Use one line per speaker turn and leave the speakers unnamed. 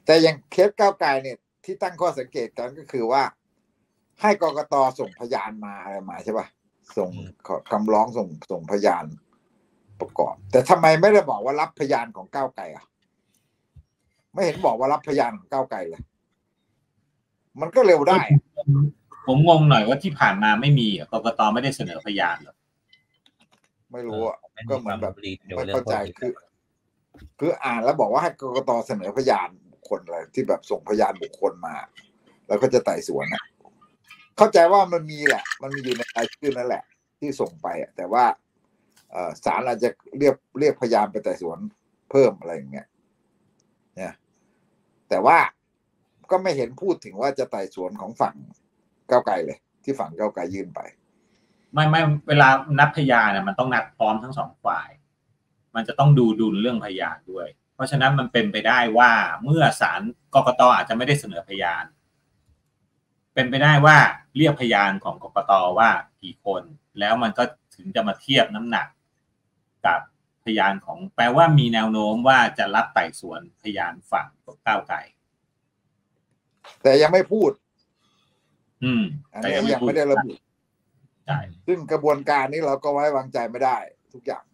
แต่อย่างเคสก้าวไกลเนี่ยที่ตั้งข้อสังเกตกันก็คือว่าให้กกต.ส่งพยานมาอะไรมาใช่ป่ะส่งคำร้องส่งพยานประกอบแต่ทำไมไม่ได้บอกว่ารับพยานของก้าวไกลอ่ะไม่เห็นบอกว่ารับพยานของก้าวไกลเลยมันก็เร็วได้
ผมงงหน่อยว่าที่ผ่านมาไม่มีกกต.ไม่ได้เสนอพยานหรอ
ไม่รู้อ่ะก็เหมือนแบบไม่เข้าใจคืออ่านแล้วบอกว่าให้กกต.เสนอพยานบุคคลอะไรที่แบบส่งพยานบุคคลมาแล้วก็จะไต่สวนนะเข้าใจว่ามันมีแหละมันมีอยู่ในรายชื่อนั่นแหละที่ส่งไปแต่ว่าศาลอาจจะเรียกพยานไปไต่สวนเพิ่มอะไรอย่างเงี้ยเนี่ยแต่ว่าก็ไม่เห็นพูดถึงว่าจะไต่สวนของฝั่งก้าวไกลเลยที่ฝั่งก้าวไกลยื่นไป
ไม่เวลานัดพยานเนี่ยมันต้องนัดพร้อมทั้งสองฝ่ายมันจะต้องดูดุลเรื่องพยานด้วยเพราะฉะนั้นมันเป็นไปได้ว่าเมื่อศาลกกต.อาจจะไม่ได้เสนอพยานเป็นไปได้ว่าเรียกพยานของกกต.ว่ากี่คนแล้วมันก็ถึงจะมาเทียบน้ำหนักกับพยานของแปลว่ามีแนวโน้มว่าจะรับไต่สวนพยานฝั่งก้าวไกล
แต่ยังไม่พูด
แต่ยัง
ไม่ได้ระบุ
ใช่
ซึ่งกระบวนการนี้เราก็ไว้วางใจไม่ได้ทุกอย่าง